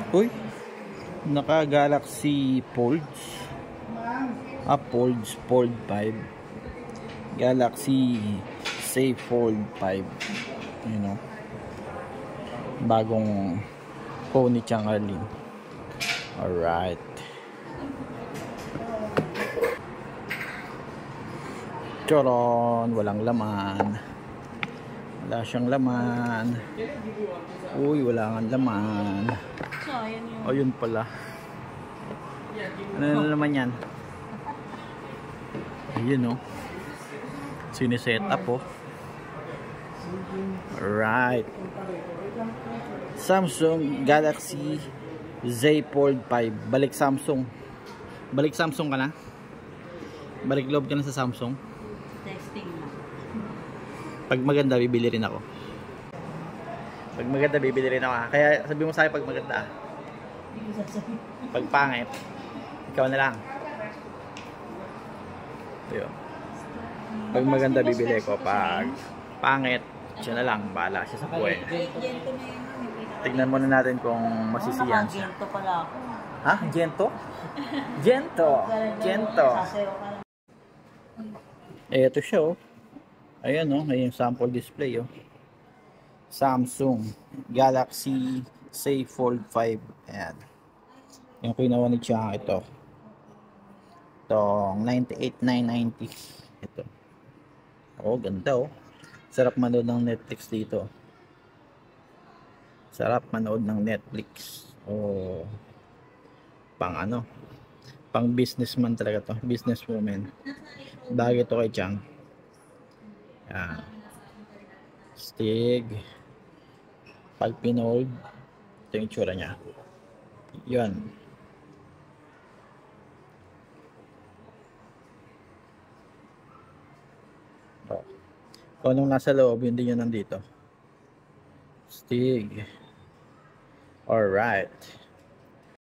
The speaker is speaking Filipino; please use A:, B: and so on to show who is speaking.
A: Uy, naka Galaxy Folds. Folds Fold 5. Galaxy Safe Fold 5. You know. Bagong phone ni Chang Arlene. Alright. Charon, walang laman. Wala siyang laman. Uy, wala kang laman. O, yun pala. Ano na naman yan? Ayun, oh. Siniset up, oh. Alright. Samsung Galaxy Z Fold 5. Balik Samsung. Balik Samsung ka na? Balik loob ka na sa Samsung?
B: Testing na.
A: Pag maganda, bibili rin ako. Pag maganda, bibili rin ako. Kaya sabi mo sa'yo pag maganda. Pag pangit, ikaw na lang. Ayun. Pag maganda, bibili ko. Pag pangit, siya na lang. Bahala siya sa buhay. Tignan muna natin kung masisiyan siya.
B: Gento pala ako.
A: Ha? Gento? Gento! Gento! Ito siya, oh. Ayan, oh. Ayan yung sample display, oh. Samsung Galaxy Safe Fold 5. Ayan. Yung kinuha ni Chang, ito. Itong 98,990. Ito. Oh, ganda, oh. Sarap manood ng Netflix dito. Sarap manood ng Netflix. Oh. Pang ano? Pang businessman talaga to. Businesswoman. Bagay ito kay Chang. Ayan. Stig. Pag pinold, ito yung itsura niya. Yun. Oh. Kung anong nasa loob, yun din yun nandito. Stig. Alright.